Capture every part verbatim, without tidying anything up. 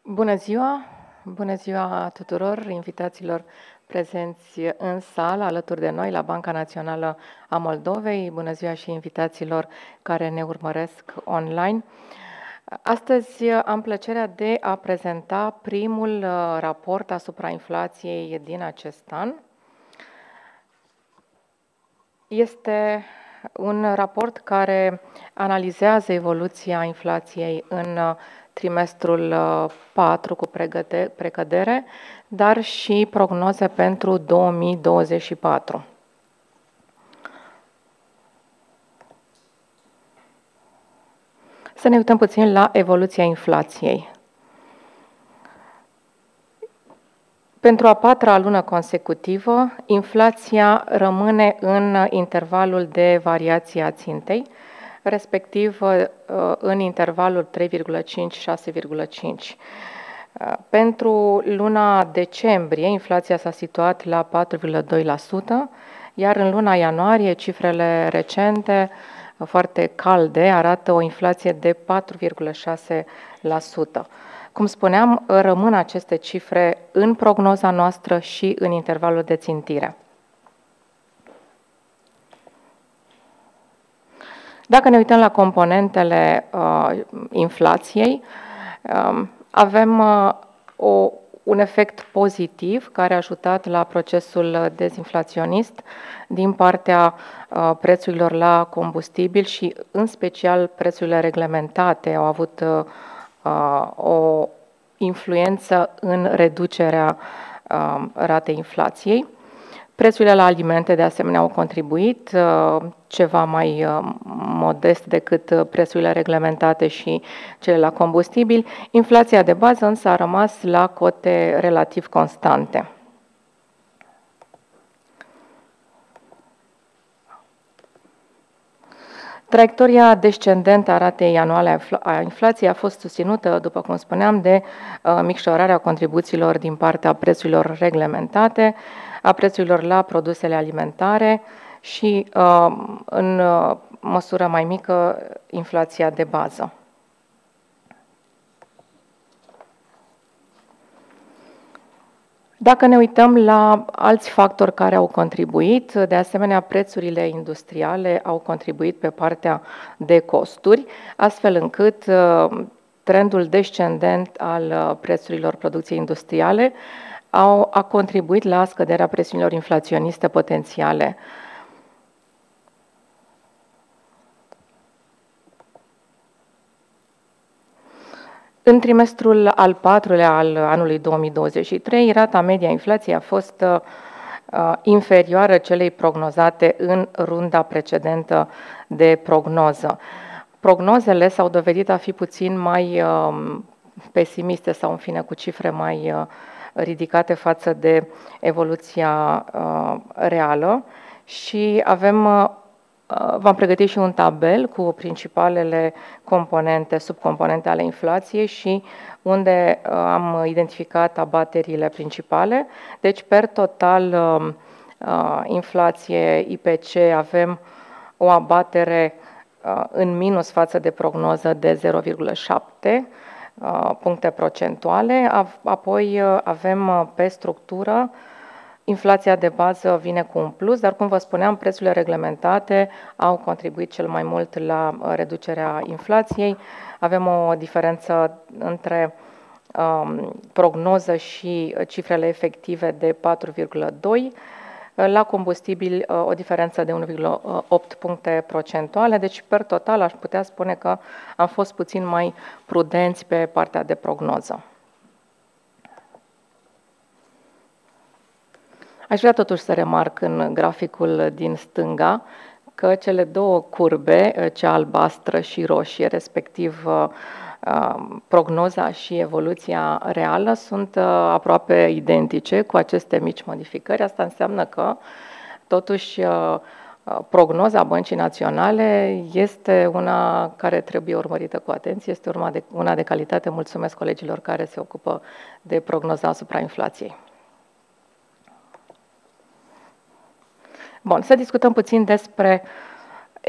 Bună ziua! Bună ziua tuturor invitaților prezenți în sală alături de noi la Banca Națională a Moldovei. Bună ziua și invitațiilor care ne urmăresc online. Astăzi am plăcerea de a prezenta primul raport asupra inflației din acest an. Este un raport care analizează evoluția inflației în trimestrul patru cu precădere, dar și prognoze pentru două mii douăzeci și patru. Să ne uităm puțin la evoluția inflației. Pentru a patra lună consecutivă, inflația rămâne în intervalul de variație a țintei, respectiv în intervalul trei virgulă cinci - șase virgulă cinci. Pentru luna decembrie, inflația s-a situat la patru virgulă doi la sută, iar în luna ianuarie, cifrele recente, foarte calde, arată o inflație de patru virgulă șase la sută. Cum spuneam, rămân aceste cifre în prognoza noastră și în intervalul de țintire. Dacă ne uităm la componentele uh, inflației, uh, avem uh, o, un efect pozitiv care a ajutat la procesul dezinflaționist din partea uh, prețurilor la combustibil și în special prețurile reglementate au avut uh, o influență în reducerea uh, ratei inflației. Prețurile la alimente, de asemenea, au contribuit uh, ceva mai uh, modest decât prețurile reglementate și cele la combustibil. Inflația de bază însă a rămas la cote relativ constante. Traiectoria descendentă a ratei anuale a inflației a fost susținută, după cum spuneam, de uh, micșorarea contribuțiilor din partea prețurilor reglementate, a prețurilor la produsele alimentare și, uh, în uh, măsură mai mică, inflația de bază. Dacă ne uităm la alți factori care au contribuit, de asemenea, prețurile industriale au contribuit pe partea de costuri, astfel încât trendul descendent al prețurilor producției industriale au, a contribuit la scăderea presiunilor inflaționiste potențiale. În trimestrul al patrulea al anului două mii douăzeci și trei, rata media a inflației a fost uh, inferioară celei prognozate în runda precedentă de prognoză. Prognozele s-au dovedit a fi puțin mai uh, pesimiste sau, în fine, cu cifre mai uh, ridicate față de evoluția uh, reală și avem uh, V-am pregătit și un tabel cu principalele componente, subcomponente ale inflației și unde am identificat abaterile principale. Deci, per total, inflație I P C avem o abatere în minus față de prognoză de zero virgulă șapte puncte procentuale. Apoi avem pe structură inflația de bază vine cu un plus, dar, cum vă spuneam, prețurile reglementate au contribuit cel mai mult la reducerea inflației. Avem o diferență între um, prognoză și cifrele efective de patru virgulă doi. La combustibil o diferență de unu virgulă opt puncte procentuale, deci per total aș putea spune că am fost puțin mai prudenți pe partea de prognoză. Aș vrea totuși să remarc în graficul din stânga că cele două curbe, cea albastră și roșie, respectiv prognoza și evoluția reală, sunt aproape identice cu aceste mici modificări. Asta înseamnă că totuși prognoza Băncii Naționale este una care trebuie urmărită cu atenție, este una de, una de calitate. Mulțumesc colegilor care se ocupă de prognoza asupra inflației. Bun, să discutăm puțin despre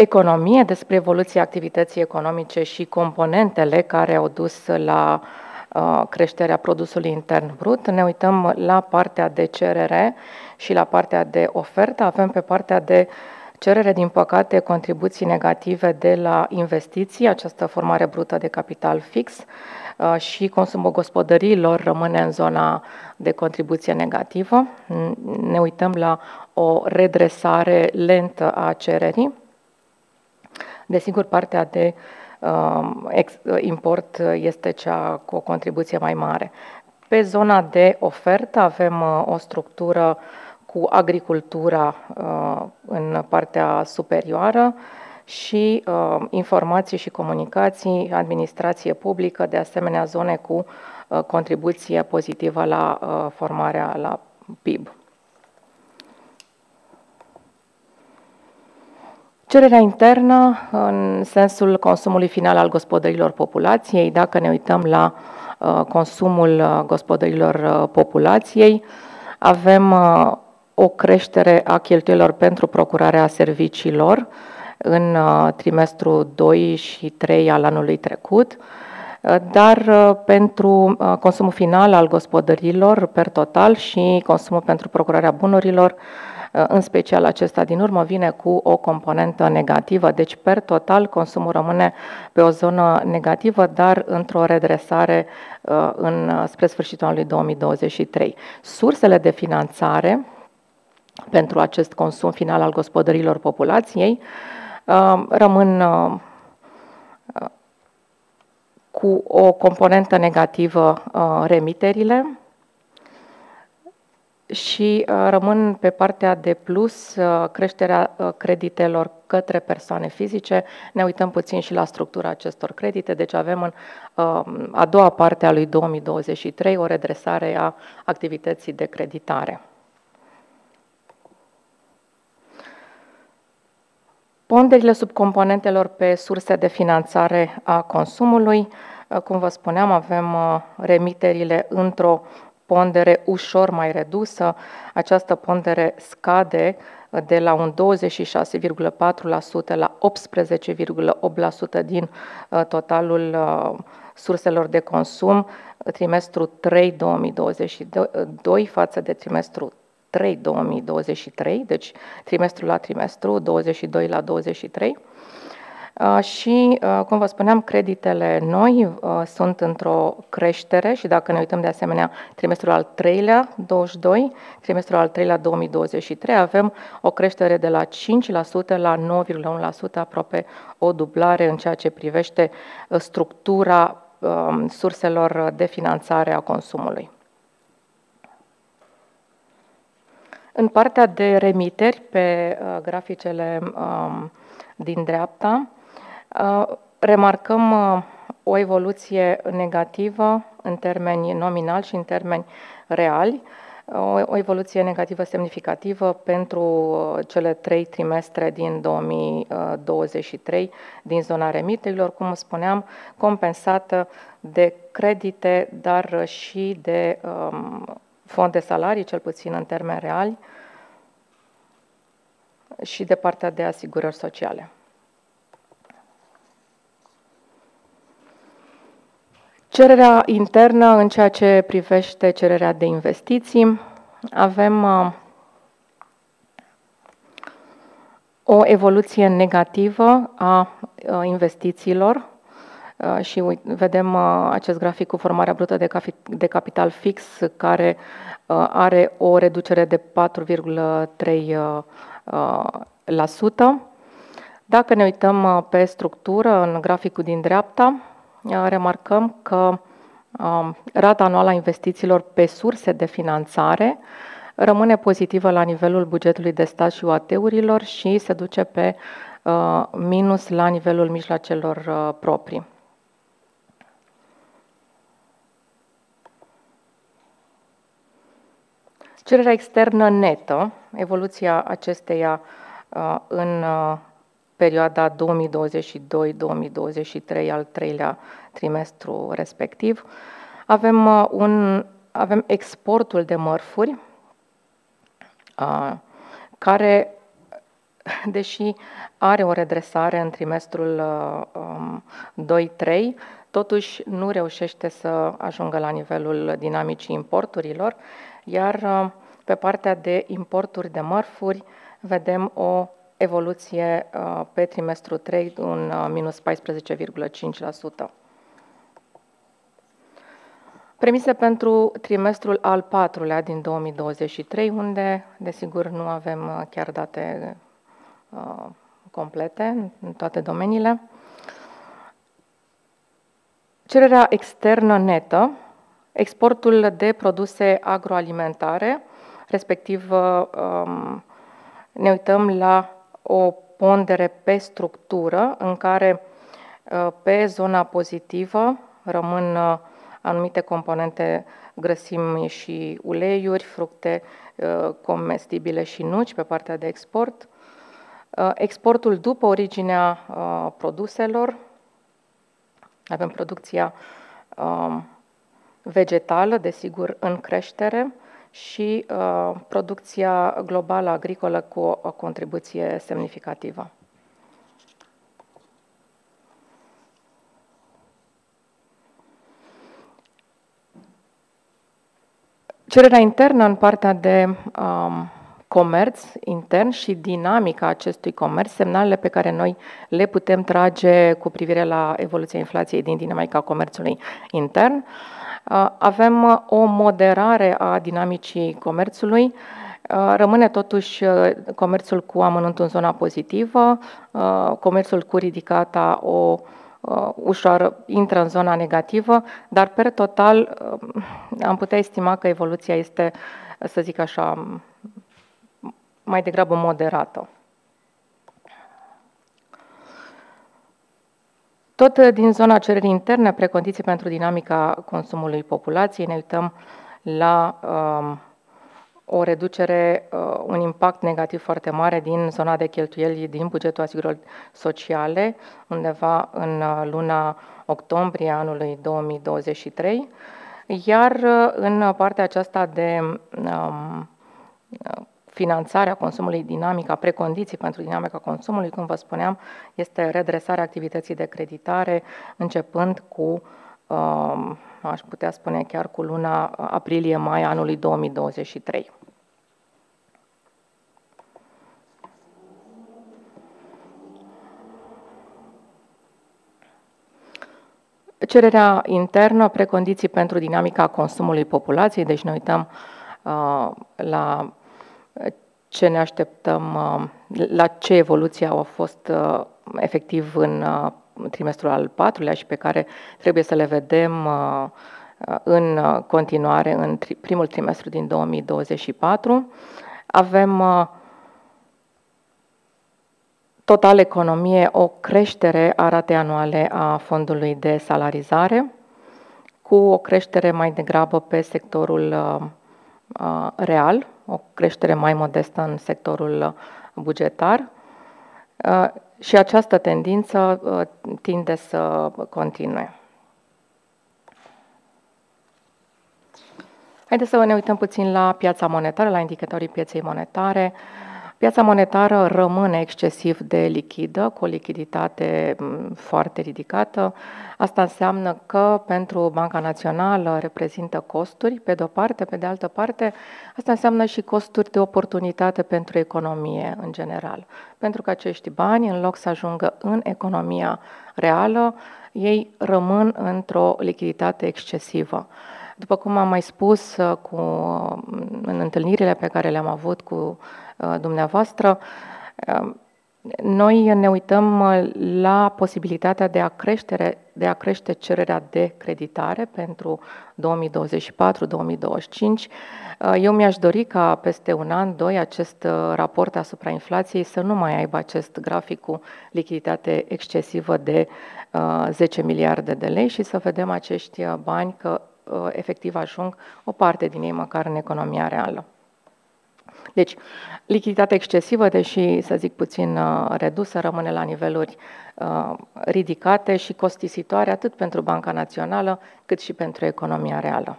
economie, despre evoluția activității economice și componentele care au dus la creșterea produsului intern brut. Ne uităm la partea de cerere și la partea de ofertă. Avem pe partea de cerere, din păcate, contribuții negative de la investiții, această formare brută de capital fix, și consumul gospodăriilor rămâne în zona de contribuție negativă. Ne uităm la o redresare lentă a cererii. Desigur, partea de import este cea cu o contribuție mai mare. Pe zona de ofertă avem o structură cu agricultura în partea superioară și informații și comunicații, administrație publică, de asemenea zone cu contribuție pozitivă la formarea la P I B. Cererea internă, în sensul consumului final al gospodărilor populației, dacă ne uităm la consumul gospodărilor populației, avem o creștere a cheltuielor pentru procurarea serviciilor în trimestrul doi și trei al anului trecut, dar pentru consumul final al gospodărilor per total și consumul pentru procurarea bunurilor, în special acesta din urmă, vine cu o componentă negativă. Deci, per total, consumul rămâne pe o zonă negativă, dar într-o redresare în, spre sfârșitul anului două mii douăzeci și trei. Sursele de finanțare pentru acest consum final al gospodărilor populației rămân cu o componentă negativă remiterile și rămân pe partea de plus creșterea creditelor către persoane fizice. Ne uităm puțin și la structura acestor credite, deci avem în a doua parte a lui două mii douăzeci și trei o redresare a activității de creditare. Ponderile subcomponentelor pe surse de finanțare a consumului. Cum vă spuneam, avem remiterile într-o pondere ușor mai redusă. Această pondere scade de la un douăzeci și șase virgulă patru la sută la optsprezece virgulă opt la sută din totalul surselor de consum trimestrul trei două mii douăzeci și doi față de trimestrul trei două mii douăzeci și trei, deci trimestru la trimestru, douăzeci și doi la douăzeci și trei. Și, cum vă spuneam, creditele noi sunt într-o creștere și dacă ne uităm de asemenea trimestrul al treilea, douăzeci și doi, trimestrul al treilea, două mii douăzeci și trei, avem o creștere de la cinci la sută la nouă virgulă unu la sută, aproape o dublare în ceea ce privește structura surselor de finanțare a consumului. În partea de remiteri, pe graficele din dreapta, remarcăm o evoluție negativă în termeni nominali și în termeni reali, o evoluție negativă semnificativă pentru cele trei trimestre din două mii douăzeci și trei din zona remiterilor, cum spuneam, compensată de credite, dar și de fond de salarii, cel puțin în termeni reali, și de partea de asigurări sociale. Cererea internă în ceea ce privește cererea de investiții, avem o evoluție negativă a investițiilor și vedem acest grafic cu formarea brută de capital fix, care are o reducere de patru virgulă trei la sută. Dacă ne uităm pe structură, în graficul din dreapta, remarcăm că rata anuală a investițiilor pe surse de finanțare rămâne pozitivă la nivelul bugetului de stat și U A T-urilor și se duce pe minus la nivelul mijloacelor proprii. Cererea externă netă, evoluția acesteia în perioada două mii douăzeci și doi două mii douăzeci și trei, al treilea trimestru respectiv, avem, un, avem exportul de mărfuri, care, deși are o redresare în trimestrul doi trei, totuși nu reușește să ajungă la nivelul dinamicii importurilor, iar pe partea de importuri de mărfuri vedem o evoluție pe trimestrul trei, un minus paisprezece virgulă cinci la sută. Premise pentru trimestrul al patrulea din două mii douăzeci și trei, unde, desigur, nu avem chiar date uh, complete în toate domeniile. Cererea externă netă, exportul de produse agroalimentare, respectiv um, ne uităm la o pondere pe structură, în care uh, pe zona pozitivă rămân uh, anumite componente, grăsimi și uleiuri, fructe uh, comestibile și nuci pe partea de export. Uh, exportul după originea uh, produselor, avem producția uh, vegetală, desigur, în creștere și uh, producția globală agricolă cu o, o contribuție semnificativă. Cererea internă în partea de um, comerț intern și dinamica acestui comerț, semnalele pe care noi le putem trage cu privire la evoluția inflației din dinamica comerțului intern. Uh, avem o moderare a dinamicii comerțului. Uh, rămâne totuși uh, comerțul cu amănuntul în zona pozitivă, uh, comerțul cu ridicata o Uh, ușor intră în zona negativă, dar per total uh, am putea estima că evoluția este, să zic așa, mai degrabă moderată. Tot din zona cererii interne, precondiții pentru dinamica consumului populației, ne uităm la uh, o reducere, uh, un impact negativ foarte mare din zona de cheltuieli din bugetul asigurărilor sociale, undeva în luna octombrie anului două mii douăzeci și trei, iar în partea aceasta de um, finanțarea consumului dinamic, a precondiții pentru dinamica consumului, cum vă spuneam, este redresarea activității de creditare, începând cu, um, aș putea spune chiar cu luna aprilie-mai anului două mii douăzeci și trei. Cererea internă, precondiții pentru dinamica consumului populației, deci ne uităm uh, la ce ne așteptăm, uh, la ce evoluție au fost uh, efectiv în uh, trimestrul al patrulea și pe care trebuie să le vedem uh, în continuare în tri primul trimestru din două mii douăzeci și patru. Avem uh, total economie o creștere a ratei anuale a fondului de salarizare, cu o creștere mai degrabă pe sectorul uh, uh, real, o creștere mai modestă în sectorul bugetar uh, și această tendință uh, tinde să continue. Haideți să ne uităm puțin la piața monetară, la indicatorii pieței monetare. Piața monetară rămâne excesiv de lichidă, cu o lichiditate foarte ridicată. Asta înseamnă că pentru Banca Națională reprezintă costuri, pe de o parte, pe de altă parte, asta înseamnă și costuri de oportunitate pentru economie în general. Pentru că acești bani, în loc să ajungă în economia reală, ei rămân într-o lichiditate excesivă. După cum am mai spus cu, în întâlnirile pe care le-am avut cu dumneavoastră, noi ne uităm la posibilitatea de a, creștere, de a crește cererea de creditare pentru două mii douăzeci și patru două mii douăzeci și cinci. Eu mi-aș dori ca peste un an, doi, acest raport asupra inflației să nu mai aibă acest grafic cu lichiditate excesivă de zece miliarde de lei și să vedem acești bani că efectiv ajung o parte din ei măcar în economia reală. Deci, lichiditatea excesivă, deși, să zic, puțin redusă, rămâne la niveluri uh, ridicate și costisitoare atât pentru Banca Națională cât și pentru economia reală.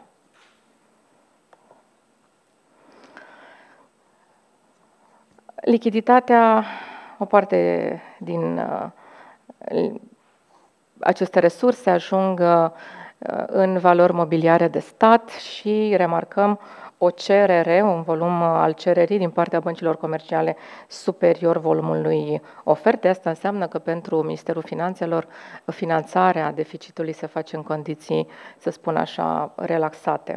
Lichiditatea, o parte din uh, aceste resurse ajung în valori mobiliare de stat și remarcăm o cerere, un volum al cererii din partea băncilor comerciale superior volumului oferte. Asta înseamnă că pentru Ministerul Finanțelor finanțarea deficitului se face în condiții, să spun așa, relaxate.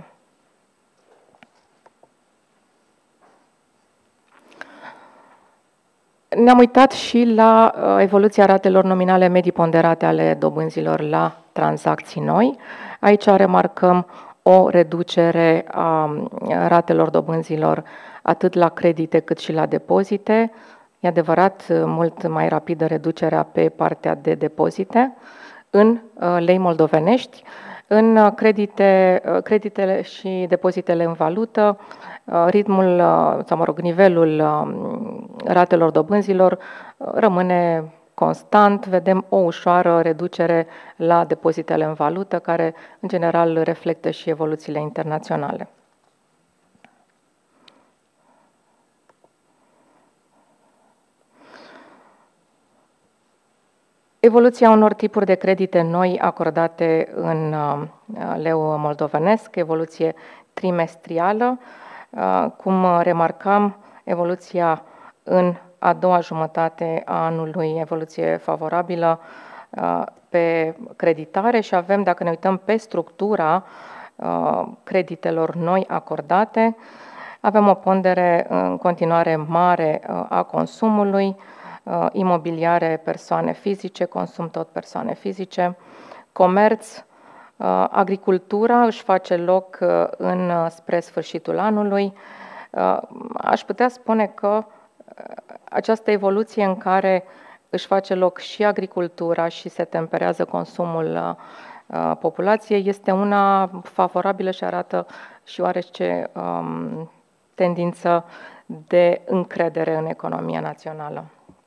Ne-am uitat și la evoluția ratelor nominale medii ponderate ale dobânzilor la tranzacții noi. Aici remarcăm o reducere a ratelor dobânzilor atât la credite cât și la depozite. E adevărat, mult mai rapidă reducerea pe partea de depozite în lei moldovenești. În credite, creditele și depozitele în valută, ritmul, sau mă rog, nivelul ratelor dobânzilor rămâne constant. Vedem o ușoară reducere la depozitele în valută, care în general reflectă și evoluțiile internaționale. Evoluția unor tipuri de credite noi acordate în leu moldovenesc, evoluție trimestrială. Cum remarcam, evoluția în a doua jumătate a anului, evoluție favorabilă pe creditare și avem, dacă ne uităm pe structura creditelor noi acordate, avem o pondere în continuare mare a consumului, imobiliare persoane fizice, consum tot persoane fizice, comerț, agricultura își face loc în spre sfârșitul anului. Aș putea spune că această evoluție în care își face loc și agricultura și se temperează consumul populației este una favorabilă și arată și oarece um, tendință de încredere în economia națională.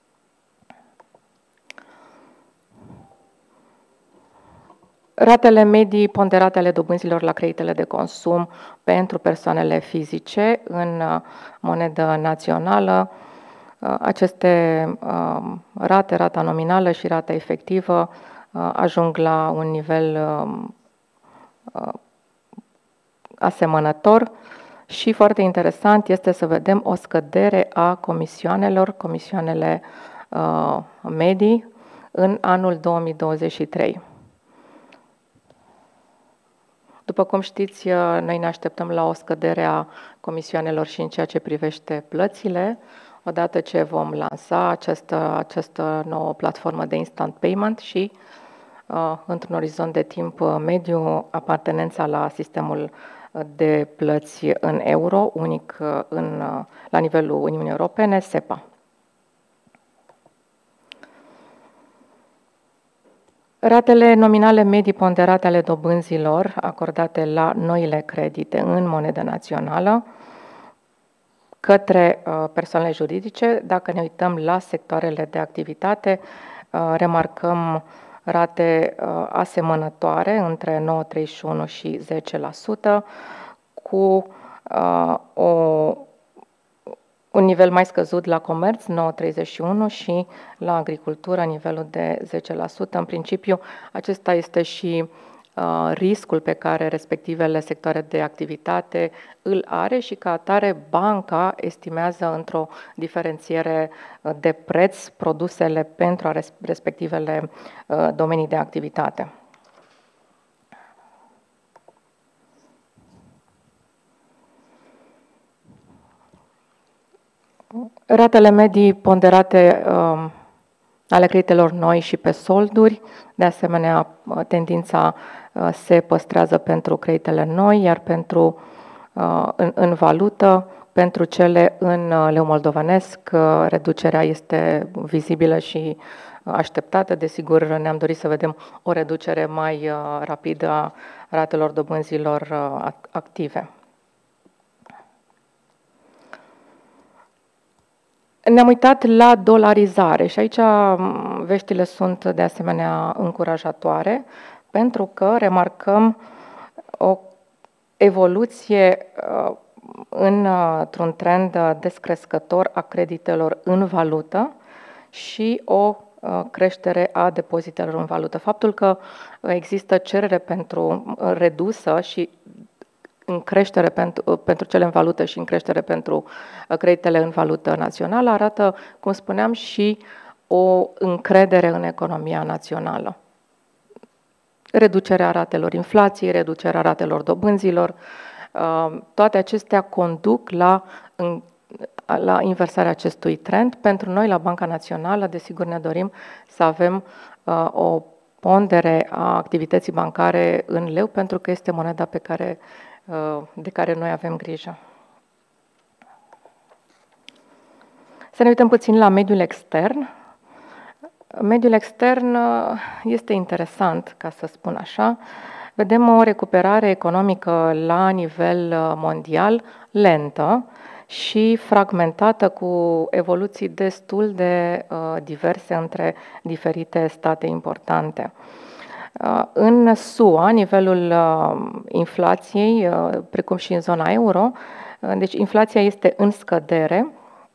Ratele medii ponderate ale dobânzilor la creditele de consum pentru persoanele fizice în monedă națională. Aceste rate, rata nominală și rata efectivă, ajung la un nivel asemănător și foarte interesant este să vedem o scădere a comisioanelor, comisioanele medii în anul două mii douăzeci și trei. După cum știți, noi ne așteptăm la o scădere a comisioanelor și în ceea ce privește plățile, odată ce vom lansa această, această nouă platformă de instant payment și, uh, într-un orizont de timp mediu, apartenența la sistemul de plăți în euro, unic în, la nivelul Uniunii Europene, SEPA. Ratele nominale medii ponderate ale dobânzilor acordate la noile credite în monedă națională către persoanele juridice, dacă ne uităm la sectoarele de activitate, remarcăm rate asemănătoare între nouă virgulă treizeci și unu și zece la sută, cu o un nivel mai scăzut la comerț, nouă virgulă treizeci și unu, și la agricultură, nivelul de zece la sută. În principiu, acesta este și uh, riscul pe care respectivele sectoare de activitate îl are și ca atare banca estimează într-o diferențiere de preț produsele pentru respectivele uh, domenii de activitate. Ratele medii ponderate uh, ale creditelor noi și pe solduri, de asemenea, tendința uh, se păstrează pentru creditele noi, iar pentru uh, în, în valută, pentru cele în uh, leu moldovenesc, uh, reducerea este vizibilă și așteptată. Desigur, ne-am dorit să vedem o reducere mai uh, rapidă a ratelor dobânzilor uh, active. Ne-am uitat la dolarizare și aici veștile sunt de asemenea încurajatoare, pentru că remarcăm o evoluție într-un trend descrescător a creditelor în valută și o creștere a depozitelor în valută. Faptul că există cerere pentru redusă și în creștere pentru, pentru cele în valută și în creștere pentru creditele în valută națională arată, cum spuneam, și o încredere în economia națională. Reducerea ratelor inflației, reducerea ratelor dobânzilor, toate acestea conduc la, la inversarea acestui trend. Pentru noi, la Banca Națională, desigur ne dorim să avem o pondere a activității bancare în leu, pentru că este moneda pe care, de care noi avem grijă. Să ne uităm puțin la mediul extern. Mediul extern este interesant, ca să spun așa. Vedem o recuperare economică la nivel mondial lentă și fragmentată, cu evoluții destul de diverse între diferite state importante. În S U A, nivelul inflației, precum și în zona euro, deci inflația este în scădere,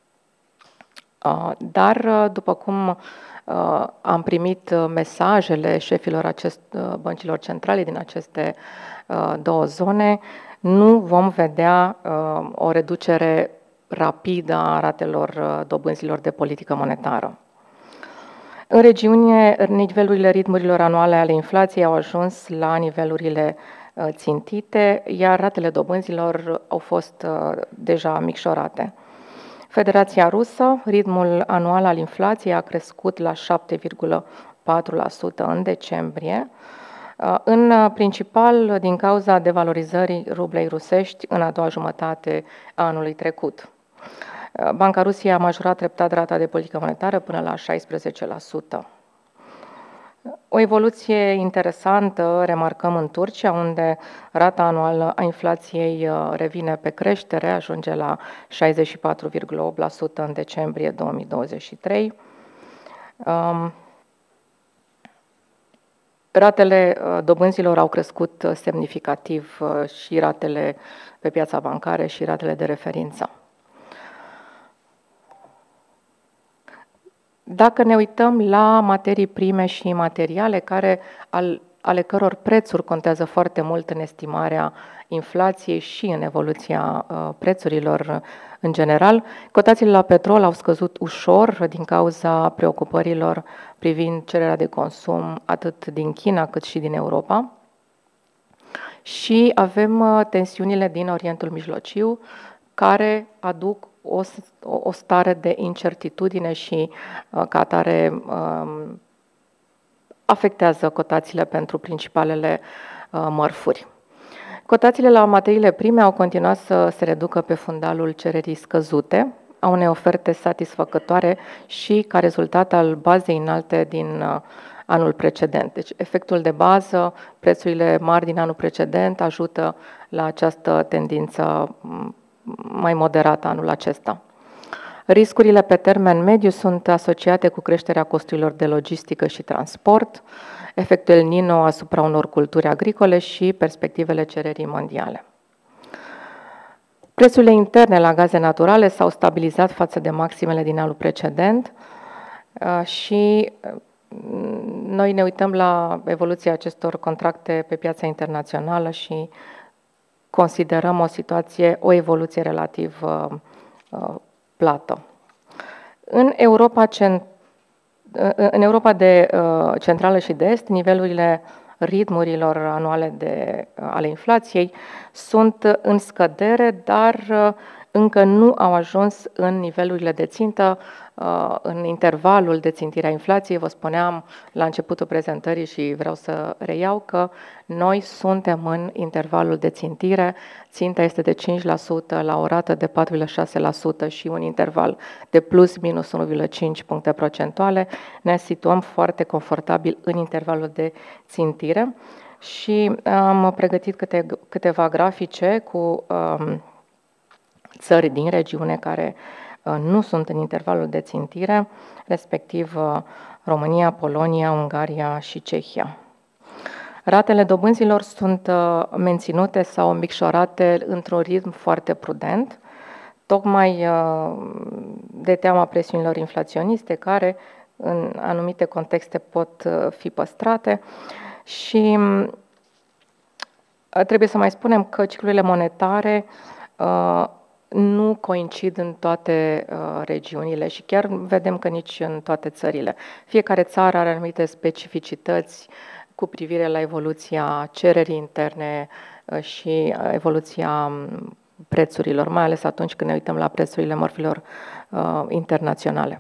dar după cum am primit mesajele șefilor acest, băncilor centrale din aceste două zone, nu vom vedea o reducere rapidă a ratelor dobânzilor de politică monetară. În regiune, nivelurile ritmurilor anuale ale inflației au ajuns la nivelurile țintite, iar ratele dobânzilor au fost deja micșorate. Federația Rusă, ritmul anual al inflației a crescut la șapte virgulă patru la sută în decembrie, în principal din cauza devalorizării rublei rusești în a doua jumătate a anului trecut. Banca Rusiei a majorat treptat rata de politică monetară până la șaisprezece la sută. O evoluție interesantă remarcăm în Turcia, unde rata anuală a inflației revine pe creștere, ajunge la șaizeci și patru virgulă opt la sută în decembrie două mii douăzeci și trei. Ratele dobânzilor au crescut semnificativ, și ratele pe piața bancară și ratele de referință. Dacă ne uităm la materii prime și materiale, care, al, ale căror prețuri contează foarte mult în estimarea inflației și în evoluția uh, prețurilor în general, cotațiile la petrol au scăzut ușor din cauza preocupărilor privind cererea de consum atât din China cât și din Europa. Și avem uh, tensiunile din Orientul Mijlociu, care aduc O, o stare de incertitudine și, ca atare, afectează cotațiile pentru principalele mărfuri. Cotațiile la materiile prime au continuat să se reducă pe fundalul cererii scăzute, a unei oferte satisfăcătoare și ca rezultat al bazei înalte din anul precedent. Deci, efectul de bază, prețurile mari din anul precedent ajută la această tendință mai moderat anul acesta. Riscurile pe termen mediu sunt asociate cu creșterea costurilor de logistică și transport, efectul El Niño asupra unor culturi agricole și perspectivele cererii mondiale. Prețurile interne la gaze naturale s-au stabilizat față de maximele din anul precedent și noi ne uităm la evoluția acestor contracte pe piața internațională și considerăm o situație, o evoluție relativ uh, uh, plată. În Europa, cent, în Europa de uh, centrală și de est, nivelurile ritmurilor anuale de, uh, ale inflației sunt în scădere, dar uh, încă nu au ajuns în nivelurile de țintă, uh, în intervalul de țintire a inflației. Vă spuneam la începutul prezentării și vreau să reiau că noi suntem în intervalul de țintire. Ținta este de cinci la sută la o rată de patru virgulă șase la sută și un interval de plus minus unu virgulă cinci puncte procentuale. Ne situăm foarte confortabil în intervalul de țintire și am pregătit câte, câteva grafice cu um, țări din regiune care uh, nu sunt în intervalul de țintire, respectiv uh, România, Polonia, Ungaria și Cehia. Ratele dobânzilor sunt uh, menținute sau micșorate într-un ritm foarte prudent, tocmai uh, de teama presiunilor inflaționiste care în anumite contexte pot fi păstrate și trebuie să mai spunem că ciclurile monetare nu coincid în toate regiunile și chiar vedem că nici în toate țările. Fiecare țară are anumite specificități cu privire la evoluția cererii interne și evoluția prețurilor, mai ales atunci când ne uităm la prețurile mărfurilor uh, internaționale.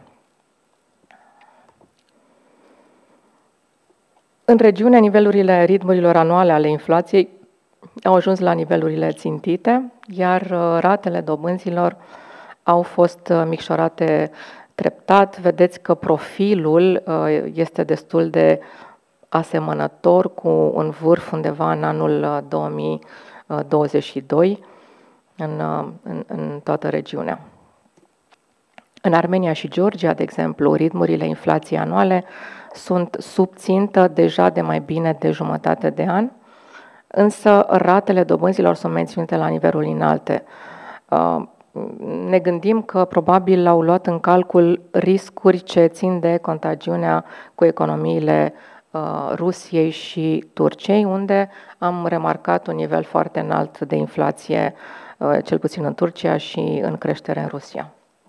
În regiune, nivelurile ritmurilor anuale ale inflației au ajuns la nivelurile țintite, iar uh, ratele dobânzilor au fost uh, micșorate treptat. Vedeți că profilul uh, este destul de asemănător cu un vârf undeva în anul două mii douăzeci și doi în, în, în toată regiunea. În Armenia și Georgia, de exemplu, ritmurile inflației anuale sunt sub țintă deja de mai bine de jumătate de an, însă ratele dobânzilor sunt menținute la niveluri înalte. Ne gândim că probabil au luat în calcul riscuri ce țin de contagiunea cu economiile Rusiei și Turciei, unde am remarcat un nivel foarte înalt de inflație, cel puțin în Turcia și în creștere în Rusia.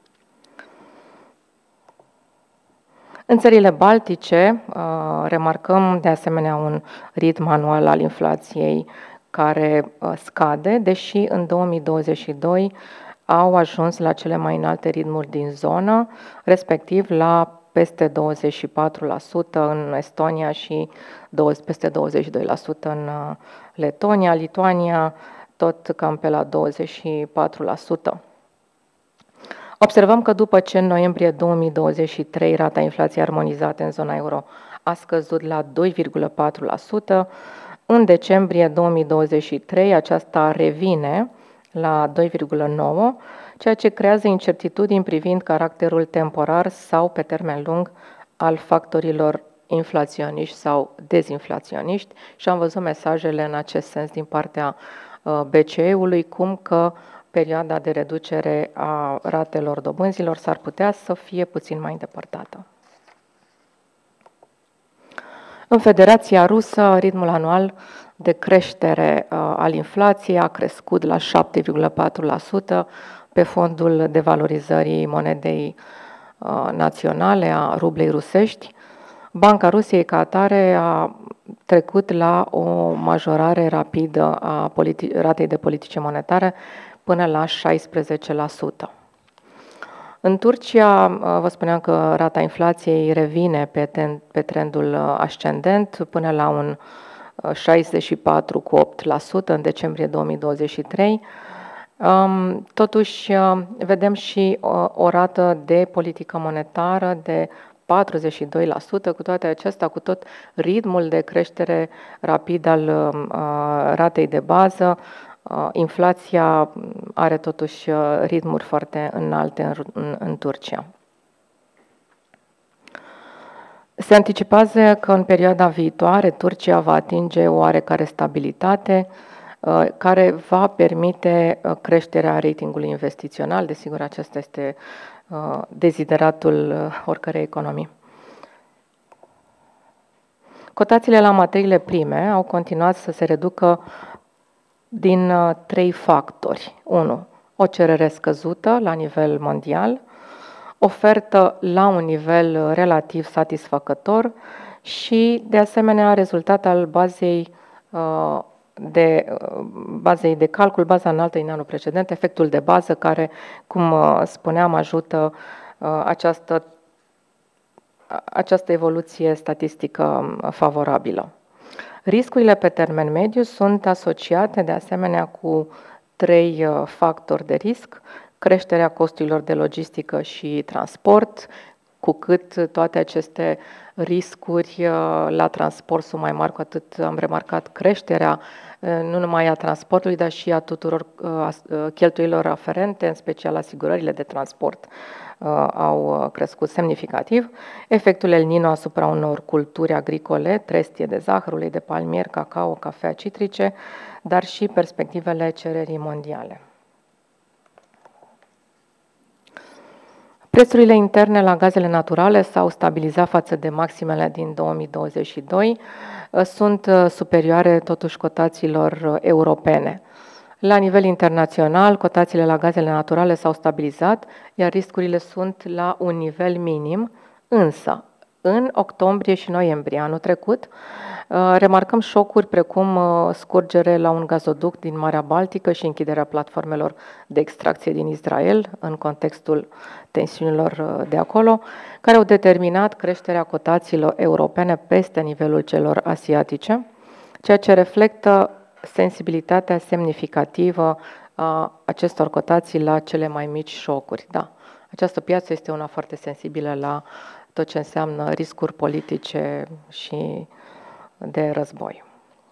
În țările baltice remarcăm de asemenea un ritm anual al inflației care scade, deși în două mii douăzeci și doi au ajuns la cele mai înalte ritmuri din zonă, respectiv la peste douăzeci și patru la sută în Estonia și peste douăzeci și doi la sută în Letonia, Lituania tot cam pe la douăzeci și patru la sută. Observăm că după ce în noiembrie două mii douăzeci și trei rata inflației armonizate în zona euro a scăzut la doi virgulă patru la sută, în decembrie două mii douăzeci și trei aceasta revine la doi virgulă nouă la sută, ceea ce creează incertitudini privind caracterul temporar sau pe termen lung al factorilor inflaționiști sau dezinflaționiști și am văzut mesajele în acest sens din partea B C E-ului, cum că perioada de reducere a ratelor dobânzilor s-ar putea să fie puțin mai îndepărtată. În Federația Rusă, ritmul anual de creștere al inflației a crescut la șapte virgulă patru la sută pe fondul devalorizării monedei naționale a rublei rusești. Banca Rusiei ca atare a trecut la o majorare rapidă a ratei de politice monetare până la șaisprezece la sută. În Turcia, vă spuneam că rata inflației revine pe, ten, pe trendul ascendent până la un șaizeci și patru virgulă opt la sută în decembrie două mii douăzeci și trei. Totuși, vedem și o, o rată de politică monetară de patruzeci și doi la sută, cu toate acestea, cu tot ritmul de creștere rapid al ratei de bază, inflația are totuși ritmuri foarte înalte în, în, în Turcia. Se anticipează că în perioada viitoare Turcia va atinge o oarecare stabilitate care va permite creșterea ratingului investițional. Desigur, acesta este dezideratul oricărei economii. Cotațiile la materiile prime au continuat să se reducă din trei factori. unu. O cerere scăzută la nivel mondial, ofertă la un nivel relativ satisfăcător și, de asemenea, rezultat al bazei de, bazei de calcul, baza înaltă din anul precedent, efectul de bază care, cum spuneam, ajută această, această evoluție statistică favorabilă. Riscurile pe termen mediu sunt asociate de asemenea cu trei factori de risc: creșterea costurilor de logistică și transport, cu cât toate aceste riscuri la transport sunt mai mari, cu atât am remarcat creșterea nu numai a transportului, dar și a tuturor cheltuielilor aferente, în special asigurările de transport au crescut semnificativ. Efectul El Niño asupra unor culturi agricole, trestie de zahăr, ulei de palmier, cacao, cafea, citrice, dar și perspectivele cererii mondiale. Prețurile interne la gazele naturale s-au stabilizat față de maximele din două mii douăzeci și doi, sunt superioare totuși cotațiilor europene. La nivel internațional, cotațiile la gazele naturale s-au stabilizat, iar riscurile sunt la un nivel minim, însă în octombrie și noiembrie anul trecut remarcăm șocuri precum scurgere la un gazoduct din Marea Baltică și închiderea platformelor de extracție din Israel în contextul tensiunilor de acolo, care au determinat creșterea cotațiilor europene peste nivelul celor asiatice, ceea ce reflectă sensibilitatea semnificativă a acestor cotații la cele mai mici șocuri. Da, această piață este una foarte sensibilă la tot ce înseamnă riscuri politice și de război.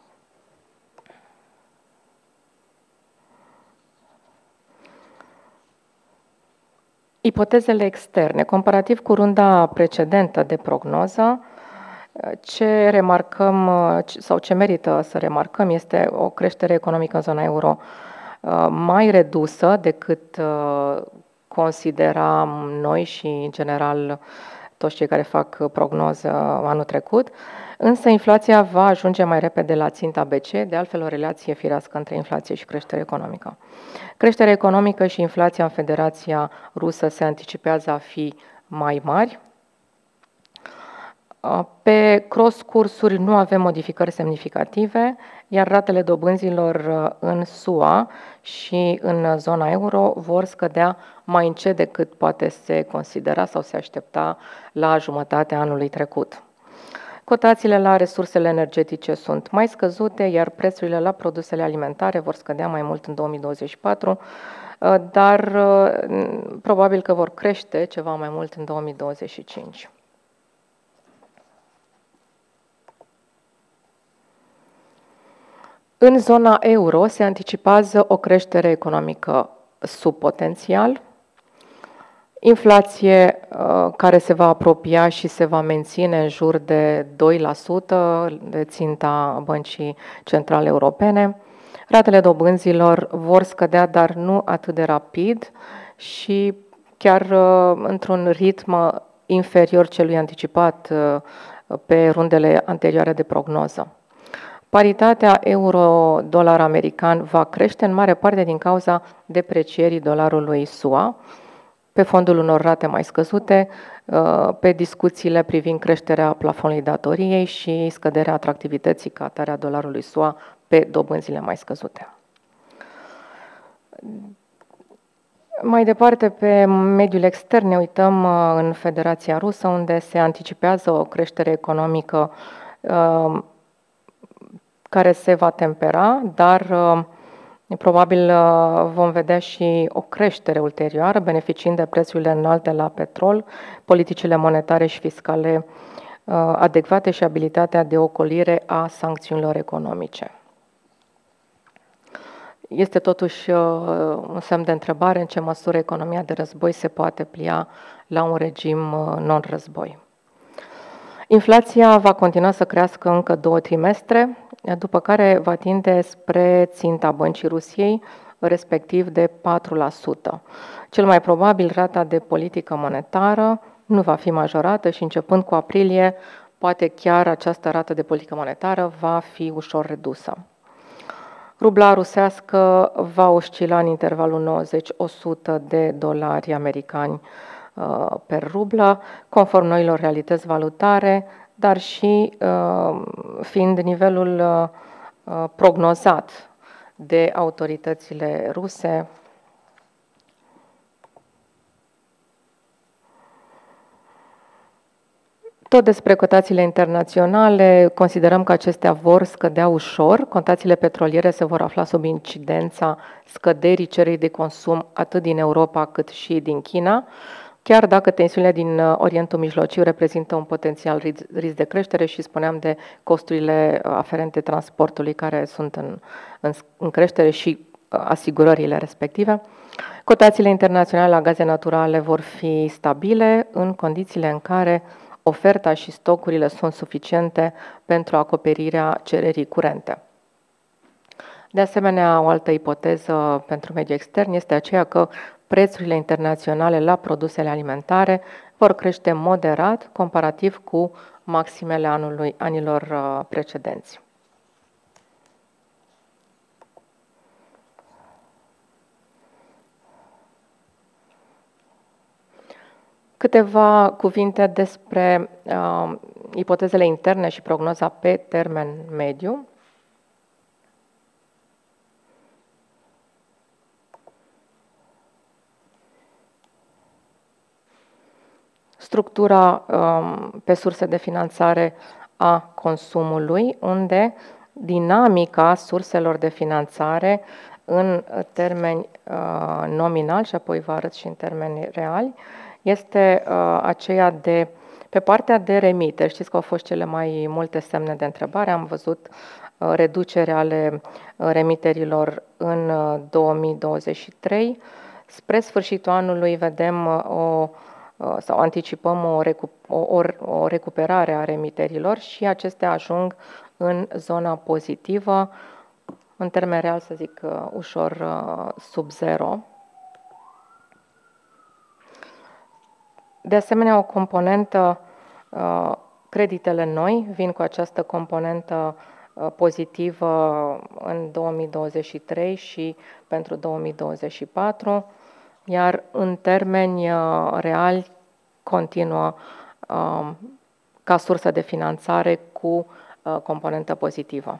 Ipotezele externe. Comparativ cu runda precedentă de prognoză, ce remarcăm sau ce merită să remarcăm este o creștere economică în zona euro mai redusă decât consideram noi și, în general, toți cei care fac prognoză anul trecut, însă inflația va ajunge mai repede la ținta B C E, de altfel o relație firească între inflație și creștere economică. Creșterea economică și inflația în Federația Rusă se anticipează a fi mai mari. Pe cross-cursuri nu avem modificări semnificative, iar ratele dobânzilor în S U A și în zona euro vor scădea mai încet decât poate se considera sau se aștepta la jumătatea anului trecut. Cotațiile la resursele energetice sunt mai scăzute, iar prețurile la produsele alimentare vor scădea mai mult în două mii douăzeci și patru, dar probabil că vor crește ceva mai mult în două mii douăzeci și cinci. În zona euro se anticipează o creștere economică sub potențial, inflație uh, care se va apropia și se va menține în jur de doi la sută de ținta Băncii Centrale Europene. Ratele dobânzilor vor scădea, dar nu atât de rapid și chiar uh, într-un ritm inferior celui anticipat uh, pe rundele anterioare de prognoză. Paritatea euro-dolar american va crește în mare parte din cauza deprecierii dolarului S U A, pe fondul unor rate mai scăzute, pe discuțiile privind creșterea plafonului datoriei și scăderea atractivității ca atare a dolarului S U A pe dobânzile mai scăzute. Mai departe, pe mediul extern, ne uităm în Federația Rusă, unde se anticipează o creștere economică care se va tempera, dar probabil vom vedea și o creștere ulterioară, beneficiind de prețurile înalte la petrol, politicile monetare și fiscale adecvate și abilitatea de ocolire a sancțiunilor economice. Este totuși un semn de întrebare în ce măsură economia de război se poate plia la un regim non-război. Inflația va continua să crească încă două trimestre, după care va tinde spre ținta Băncii Rusiei, respectiv de patru la sută. Cel mai probabil, rata de politică monetară nu va fi majorată și începând cu aprilie, poate chiar această rată de politică monetară va fi ușor redusă. Rubla rusească va oscila în intervalul nouăzeci la o sută de dolari americani per rublă, conform noilor realități valutare, dar și fiind nivelul prognozat de autoritățile ruse. Tot despre cotațiile internaționale, considerăm că acestea vor scădea ușor. Cotațiile petroliere se vor afla sub incidența scăderii cererii de consum atât din Europa cât și din China, chiar dacă tensiunile din Orientul Mijlociu reprezintă un potențial risc de creștere și spuneam de costurile aferente transportului care sunt în, în, în creștere și asigurările respective. Cotațiile internaționale la gaze naturale vor fi stabile în condițiile în care oferta și stocurile sunt suficiente pentru acoperirea cererii curente. De asemenea, o altă ipoteză pentru mediul extern este aceea că prețurile internaționale la produsele alimentare vor crește moderat comparativ cu maximele anului, anilor precedenți. Câteva cuvinte despre uh, ipotezele interne și prognoza pe termen mediu. Structura um, pe surse de finanțare a consumului, unde dinamica surselor de finanțare în termeni uh, nominali, și apoi vă arăt și în termeni reali, este uh, aceea de, pe partea de remiteri, știți că au fost cele mai multe semne de întrebare, am văzut uh, reducere ale uh, remiterilor în uh, două mii douăzeci și trei, spre sfârșitul anului vedem uh, o sau anticipăm o, recu o, o recuperare a remiterilor și acestea ajung în zona pozitivă, în termen real să zic ușor sub zero. De asemenea, o componentă, creditele noi vin cu această componentă pozitivă în două mii douăzeci și trei și pentru două mii douăzeci și patru, iar în termeni reali continuă ca sursă de finanțare cu componentă pozitivă.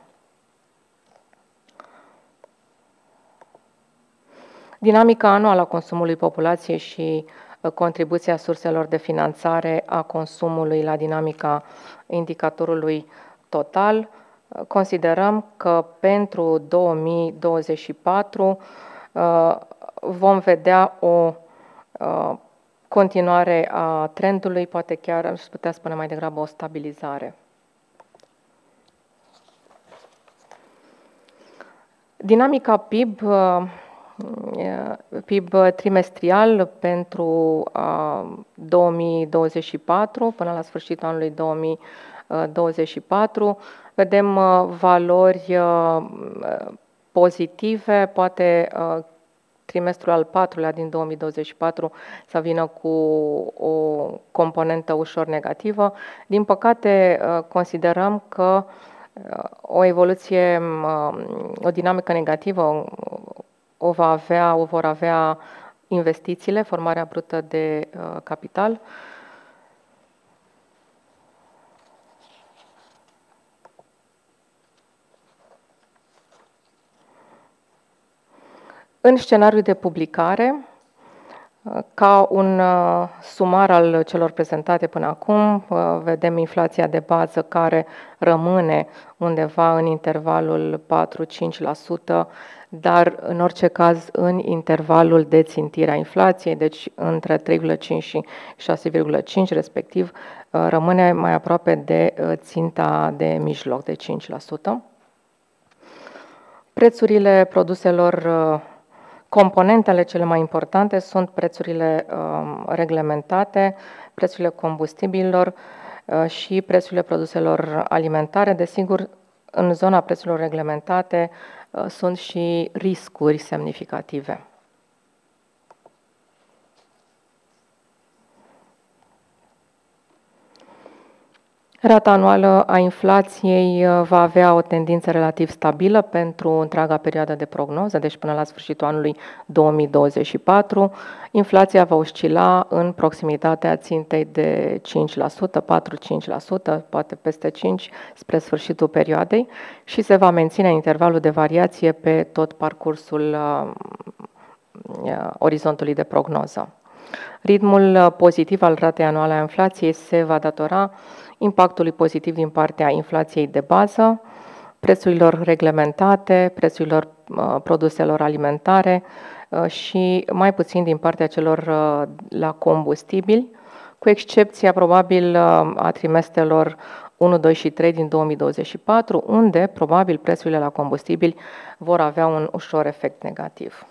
Dinamica anuală a consumului populației și contribuția surselor de finanțare a consumului la dinamica indicatorului total. Considerăm că pentru două mii douăzeci și patru vom vedea o continuare a trendului, poate chiar aș putea spune mai degrabă o stabilizare. Dinamica P I B, P I B trimestrial pentru două mii douăzeci și patru până la sfârșitul anului două mii douăzeci și patru, vedem valori pozitive, poate trimestrul al patrulea din două mii douăzeci și patru să vină cu o componentă ușor negativă. Din păcate, considerăm că o evoluție, o dinamică negativă o, va avea, o vor avea investițiile, formarea brută de capital. În scenariul de publicare, ca un sumar al celor prezentate până acum, vedem inflația de bază care rămâne undeva în intervalul patru cinci la sută, dar în orice caz în intervalul de țintire a inflației, deci între trei virgulă cinci și șase virgulă cinci respectiv, rămâne mai aproape de ținta de mijloc de cinci la sută. Prețurile produselor, componentele cele mai importante sunt prețurile reglementate, prețurile combustibililor și prețurile produselor alimentare. Desigur, în zona prețurilor reglementate sunt și riscuri semnificative. Rata anuală a inflației va avea o tendință relativ stabilă pentru întreaga perioadă de prognoză, deci până la sfârșitul anului două mii douăzeci și patru. Inflația va oscila în proximitatea țintei de cinci la sută, patru-cinci la sută, poate peste cinci la sută spre sfârșitul perioadei și se va menține intervalul de variație pe tot parcursul uh, orizontului de prognoză. Ritmul pozitiv al ratei anuale a inflației se va datora impactului pozitiv din partea inflației de bază, prețurilor reglementate, prețurilor uh, produselor alimentare uh, și mai puțin din partea celor uh, la combustibili, cu excepția probabil uh, a trimestrelor unu, doi și trei din două mii douăzeci și patru, unde probabil prețurile la combustibili vor avea un ușor efect negativ.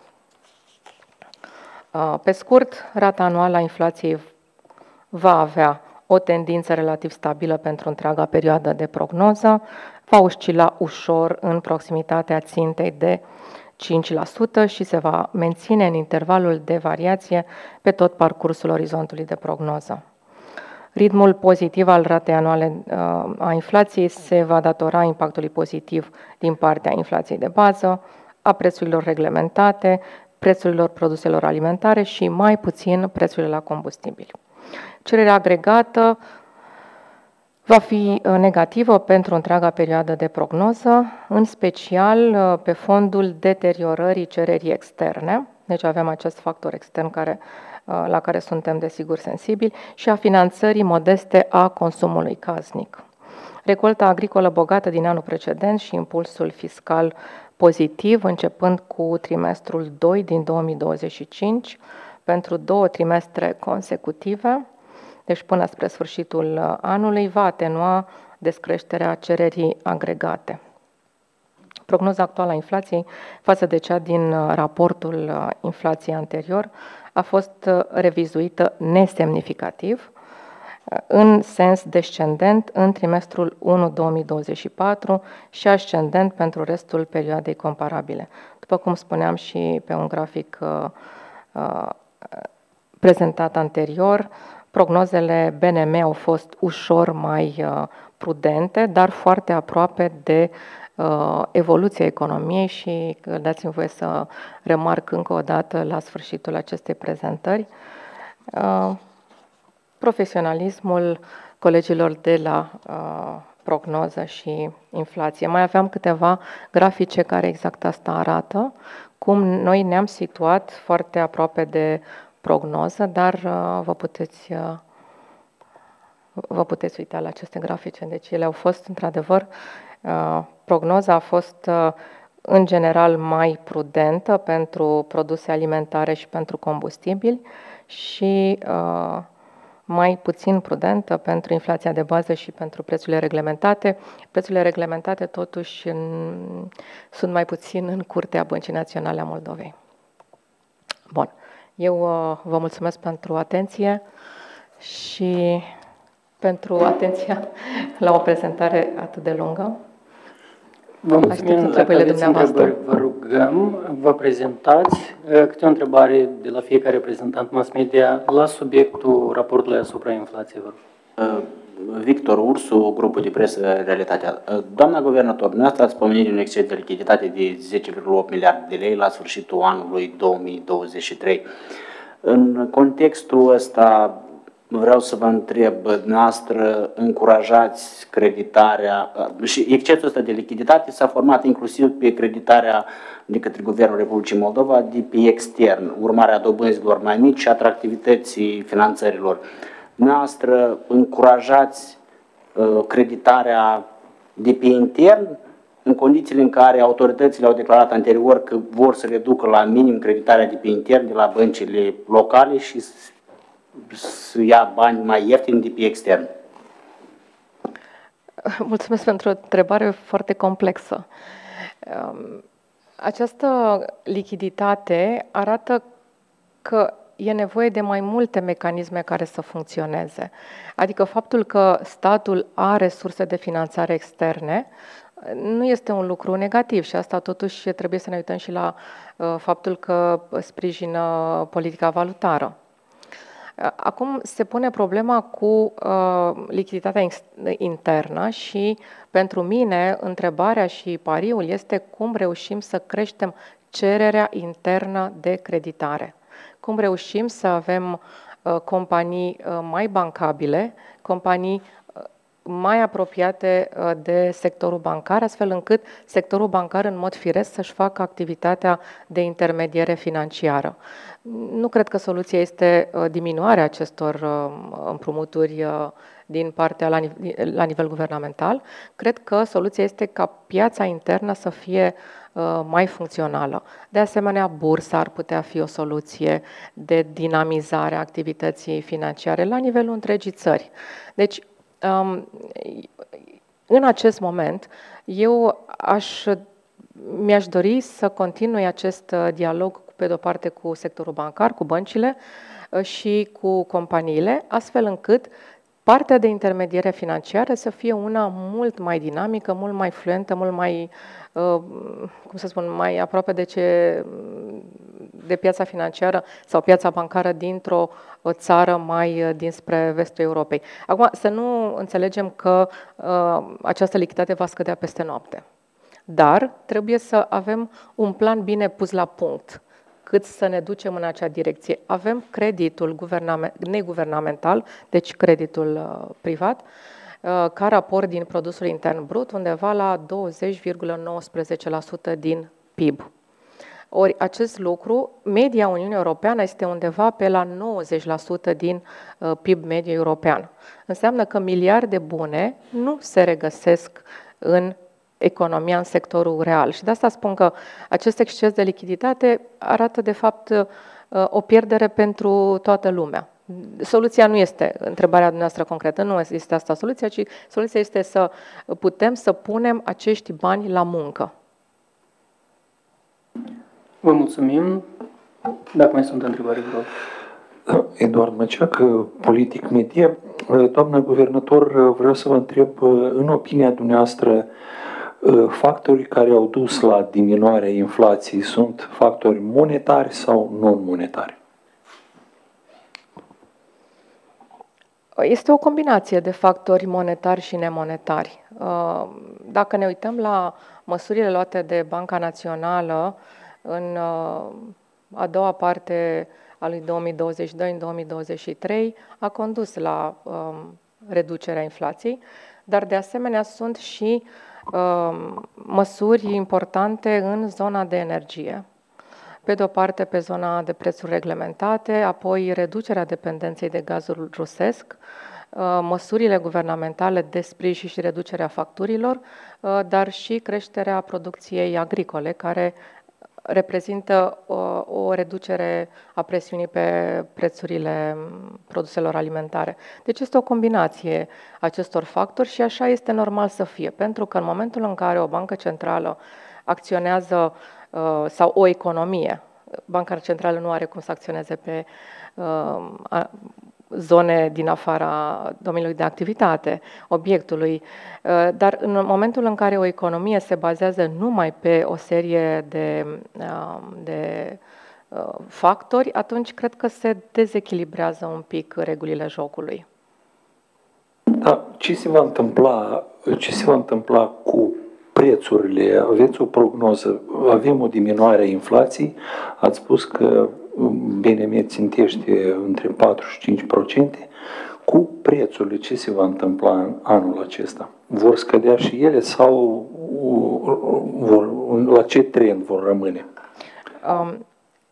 Uh, pe scurt, rata anuală a inflației va avea o tendință relativ stabilă pentru întreaga perioadă de prognoză, va oscila ușor în proximitatea țintei de cinci la sută și se va menține în intervalul de variație pe tot parcursul orizontului de prognoză. Ritmul pozitiv al ratei anuale a inflației se va datora impactului pozitiv din partea inflației de bază, a prețurilor reglementate, prețurilor produselor alimentare și mai puțin prețurile la combustibili. Cererea agregată va fi negativă pentru întreaga perioadă de prognoză, în special pe fondul deteriorării cererii externe, deci avem acest factor extern care, la care suntem desigur sensibili, și a finanțării modeste a consumului casnic. Recolta agricolă bogată din anul precedent și impulsul fiscal pozitiv, începând cu trimestrul doi din două mii douăzeci și cinci, pentru două trimestre consecutive, deci până spre sfârșitul anului, va atenua descreșterea cererii agregate. Prognoza actuală a inflației față de cea din raportul inflației anterior a fost revizuită nesemnificativ, în sens descendent în trimestrul unu două mii douăzeci și patru și ascendent pentru restul perioadei comparabile. După cum spuneam și pe un grafic uh, uh, prezentat anterior, prognozele B N M au fost ușor mai uh, prudente, dar foarte aproape de uh, evoluția economiei și dați-mi voie să remarc încă o dată la sfârșitul acestei prezentări uh, profesionalismul colegilor de la uh, prognoză și inflație. Mai aveam câteva grafice care exact asta arată, cum noi ne-am situat foarte aproape de prognoză, dar uh, vă puteți uh, vă puteți uita la aceste grafice. Deci ele au fost, într-adevăr, uh, prognoza a fost uh, în general mai prudentă pentru produse alimentare și pentru combustibili și uh, mai puțin prudentă pentru inflația de bază și pentru prețurile reglementate. Prețurile reglementate, totuși, în, sunt mai puțin în curtea Băncii Naționale a Moldovei. Bun. Eu uh, vă mulțumesc pentru atenție și pentru atenția la o prezentare atât de lungă. Vă mulțumim. Dacă aveți întrebări, vă rugăm, vă prezentați. Câte o întrebare de la fiecare reprezentant mass media la subiectul raportului asupra inflației. Vă rog. Victor Ursu, grupul de presă Realitatea. Doamna guvernator, dumneavoastră ați pomenit un excedent de lichiditate de zece virgulă opt miliarde de lei la sfârșitul anului două mii douăzeci și trei. În contextul ăsta, vreau să vă întreb, dumneavoastră încurajați creditarea și excesul ăsta de lichiditate s-a format inclusiv pe creditarea de către Guvernul Republicii Moldova de pe extern, urmarea dobânzilor mai mici și atractivității finanțărilor. Dumneavoastră încurajați uh, creditarea de pe intern în condițiile în care autoritățile au declarat anterior că vor să reducă la minim creditarea de pe intern de la băncile locale și să ia bani mai ieftini de pe extern. Mulțumesc pentru o întrebare foarte complexă. Această lichiditate arată că e nevoie de mai multe mecanisme care să funcționeze. Adică faptul că statul are surse de finanțare externe nu este un lucru negativ și asta totuși trebuie să ne uităm și la uh, faptul că sprijină politica valutară. Acum se pune problema cu uh, lichiditatea internă și pentru mine întrebarea și pariul este cum reușim să creștem cererea internă de creditare. Cum reușim să avem uh, companii uh, mai bancabile, companii uh, mai apropiate uh, de sectorul bancar, astfel încât sectorul bancar în mod firesc să-și facă activitatea de intermediere financiară. Nu cred că soluția este uh, diminuarea acestor uh, împrumuturi uh, din partea la, nive- la nivel guvernamental. Cred că soluția este ca piața internă să fie mai funcțională. De asemenea, bursa ar putea fi o soluție de dinamizare a activității financiare la nivelul întregii țări. Deci, în acest moment, eu aș, mi-aș dori să continui acest dialog, pe de-o parte, cu sectorul bancar, cu băncile și cu companiile, astfel încât partea de intermediere financiară să fie una mult mai dinamică, mult mai fluentă, mult mai, cum să spun, mai aproape de, ce, de piața financiară sau piața bancară dintr-o țară mai dinspre vestul Europei. Acum, să nu înțelegem că uh, această lichiditate va scădea peste noapte. Dar trebuie să avem un plan bine pus la punct, cât să ne ducem în acea direcție. Avem creditul neguvernamental, deci creditul uh, privat, uh, ca raport din produsul intern brut, undeva la douăzeci virgulă nouăsprezece la sută din P I B. Ori acest lucru, media Uniunii Europeană este undeva pe la nouăzeci la sută din uh, P I B mediu european. Înseamnă că miliarde bune nu se regăsesc în economia, în sectorul real. Și de asta spun că acest exces de lichiditate arată, de fapt, o pierdere pentru toată lumea. Soluția nu este, întrebarea dumneavoastră concretă, nu este asta soluția, ci soluția este să putem să punem acești bani la muncă. Vă mulțumim. Dacă mai sunt întrebări, vreau. Eduard Măceac, Politic Media. Doamna guvernator, vreau să vă întreb, în opinia dumneavoastră, factorii care au dus la diminuarea inflației sunt factori monetari sau non-monetari? Este o combinație de factori monetari și nemonetari. Dacă ne uităm la măsurile luate de Banca Națională în a doua parte a lui două mii douăzeci și doi, în două mii douăzeci și trei, a condus la reducerea inflației, dar de asemenea sunt și măsuri importante în zona de energie. Pe de o parte pe zona de prețuri reglementate, apoi reducerea dependenței de gazul rusesc, măsurile guvernamentale de sprijin și reducerea facturilor, dar și creșterea producției agricole, care reprezintă o, o reducere a presiunii pe prețurile produselor alimentare. Deci este o combinație acestor factori și așa este normal să fie, pentru că în momentul în care o bancă centrală acționează sau o economie, Banca Centrală nu are cum să acționeze pe zone din afara domeniului de activitate, obiectului, dar în momentul în care o economie se bazează numai pe o serie de, de factori, atunci cred că se dezechilibrează un pic regulile jocului. Da, ce se va întâmpla, ce se va întâmpla cu prețurile? Aveți o prognoză? Avem o diminuare a inflației, ați spus că B N M țintește între patru și cinci la sută. Cu prețurile, ce se va întâmpla în anul acesta? Vor scădea și ele sau vor, la ce trend vor rămâne? Um,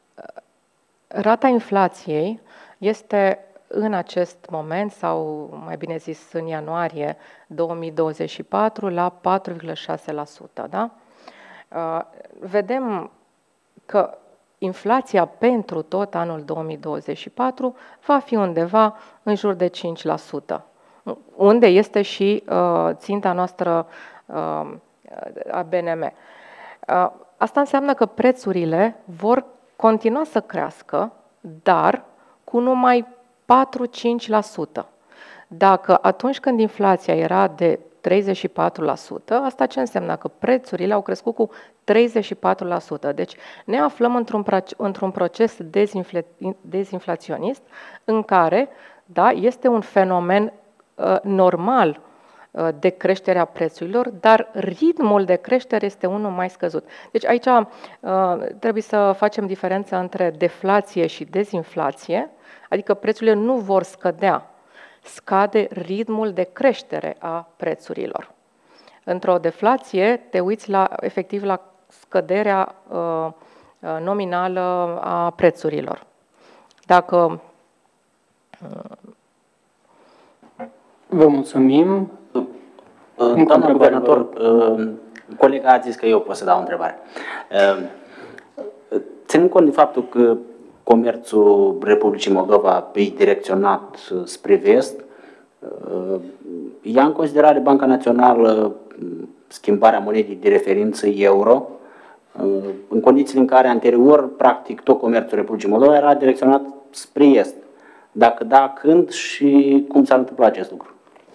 rata inflației este în acest moment, sau mai bine zis în ianuarie două mii douăzeci și patru, la patru virgulă șase la sută. Da? Uh, vedem că inflația pentru tot anul două mii douăzeci și patru va fi undeva în jur de cinci la sută, unde este și uh, ținta noastră uh, a B N M. Uh, asta înseamnă că prețurile vor continua să crească, dar cu numai patru-cinci la sută. Dacă atunci când inflația era de treizeci și patru la sută, asta ce înseamnă? Că prețurile au crescut cu treizeci și patru la sută. Deci ne aflăm într-un, într-un proces dezinfla, dezinflaționist în care, da, este un fenomen uh, normal uh, de creșterea prețurilor, dar ritmul de creștere este unul mai scăzut. Deci aici uh, trebuie să facem diferența între deflație și dezinflație, adică prețurile nu vor scădea, scade ritmul de creștere a prețurilor. Într-o deflație te uiți la, efectiv la scăderea uh, nominală a prețurilor. Dacă... Uh... Vă mulțumim. Doamna guvernator, colega a zis că eu pot să dau o întrebare. Ținând cont de faptul că comerțul Republicii Moldova e direcționat spre vest, ia în considerare Banca Națională schimbarea monedei de referință euro, în condițiile în care anterior, practic, tot comerțul Republicii Moldova era direcționat spre est. Dacă da, când și cum s-ar întâmpla acest lucru?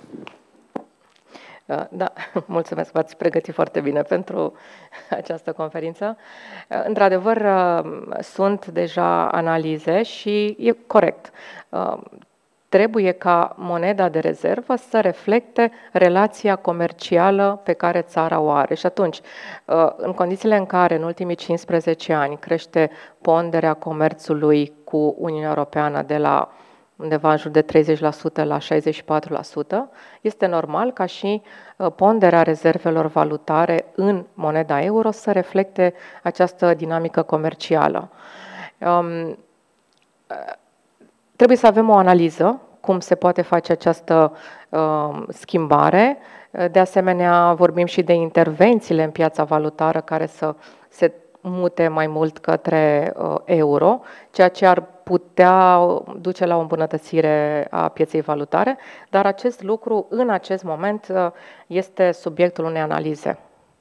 Da, mulțumesc, v-ați pregătit foarte bine pentru această conferință. Într-adevăr, sunt deja analize și e corect. Trebuie ca moneda de rezervă să reflecte relația comercială pe care țara o are. Și atunci, în condițiile în care în ultimii cincisprezece ani crește ponderea comerțului cu Uniunea Europeană de la undeva în jur de treizeci la sută la șaizeci și patru la sută, este normal ca și ponderea rezervelor valutare în moneda euro să reflecte această dinamică comercială. Um, trebuie să avem o analiză cum se poate face această um, schimbare. De asemenea, vorbim și de intervențiile în piața valutară care să se mute mai mult către uh, euro, ceea ce ar putea duce la o îmbunătățire a pieței valutare, dar acest lucru în acest moment uh, este subiectul unei analize.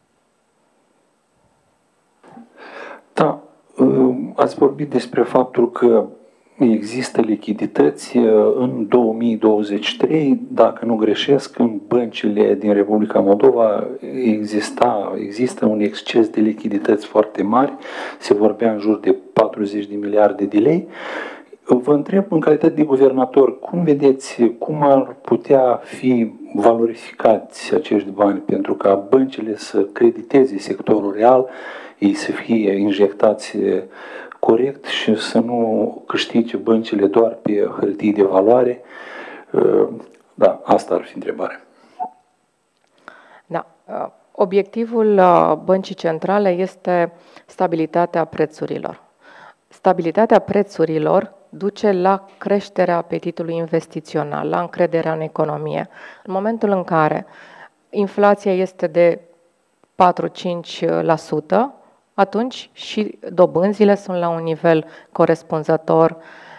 Da, uh, ați vorbit despre faptul că există lichidități în două mii douăzeci și trei, dacă nu greșesc, în băncile din Republica Moldova exista, există un exces de lichidități foarte mari, se vorbea în jur de patruzeci de miliarde de lei. Vă întreb, în calitate de guvernator, cum vedeți, cum ar putea fi valorificați acești bani pentru ca băncile să crediteze sectorul real, ei să fie injectați corect și să nu câștige băncile doar pe hârtii de valoare? Da, asta ar fi întrebarea. Da. Obiectivul băncii centrale este stabilitatea prețurilor. Stabilitatea prețurilor duce la creșterea apetitului investițional, la încrederea în economie. În momentul în care inflația este de patru-cinci la sută, atunci și dobânzile sunt la un nivel corespunzător.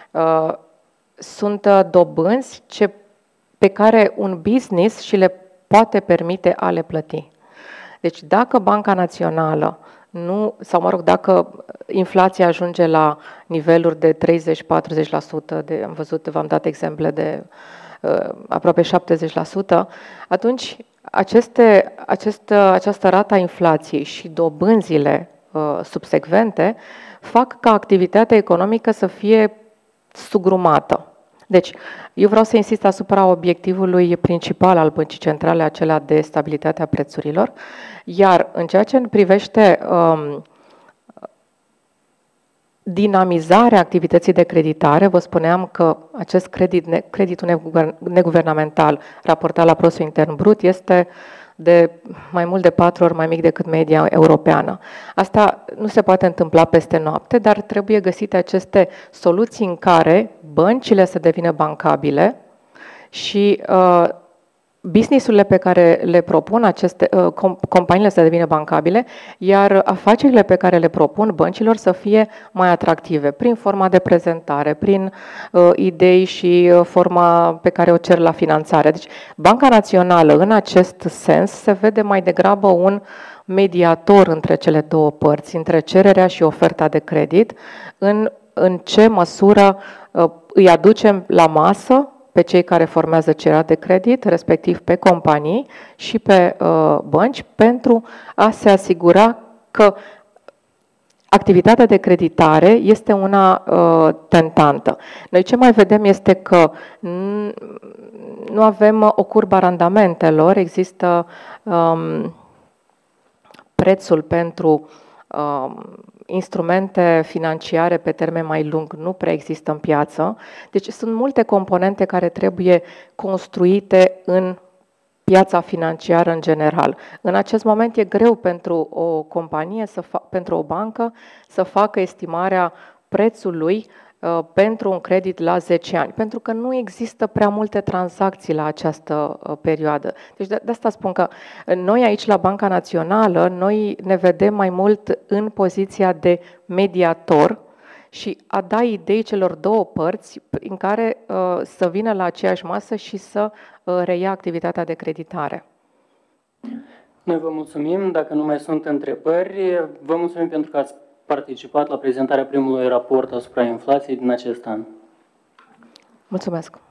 Sunt dobânzi ce, pe care un business și le poate permite a le plăti. Deci dacă Banca Națională nu, sau mă rog, dacă inflația ajunge la niveluri de treizeci-patruzeci la sută, de, am văzut, v-am dat exemple de uh, aproape șaptezeci la sută, atunci aceste, acest, această rată a inflației și dobânzile uh, subsecvente fac ca activitatea economică să fie sugrumată. Deci, eu vreau să insist asupra obiectivului principal al Băncii Centrale, acela de stabilitatea prețurilor, iar în ceea ce privește um, dinamizarea activității de creditare, vă spuneam că acest credit, creditul neguvernamental raportat la produsul intern brut este de mai mult de patru ori mai mic decât media europeană. Asta nu se poate întâmpla peste noapte, dar trebuie găsite aceste soluții în care băncile să devină bancabile și uh, businessurile pe care le propun aceste uh, companiile să devină bancabile, iar afacerile pe care le propun băncilor să fie mai atractive, prin forma de prezentare, prin uh, idei și uh, forma pe care o cer la finanțare. Deci, Banca Națională, în acest sens, se vede mai degrabă un mediator între cele două părți, între cererea și oferta de credit, în, în ce măsură uh, îi aducem la masă pe cei care formează cererea de credit, respectiv pe companii și pe uh, bănci, pentru a se asigura că activitatea de creditare este una uh, tentantă. Noi ce mai vedem este că nu avem o curbă a randamentelor, există um, prețul pentru um, instrumente financiare pe termen mai lung nu prea există în piață. Deci sunt multe componente care trebuie construite în piața financiară în general. În acest moment e greu pentru o companie, să fa- pentru o bancă, să facă estimarea prețului uh, pentru un credit la zece ani, pentru că nu există prea multe tranzacții la această uh, perioadă. Deci de, de asta spun că noi aici la Banca Națională, noi ne vedem mai mult în poziția de mediator și a da idei celor două părți în care uh, să vină la aceeași masă și să uh, reia activitatea de creditare. Noi vă mulțumim. Dacă nu mai sunt întrebări, vă mulțumim pentru că ați participat la prezentarea primului raport asupra inflației din acest an. Mulțumesc!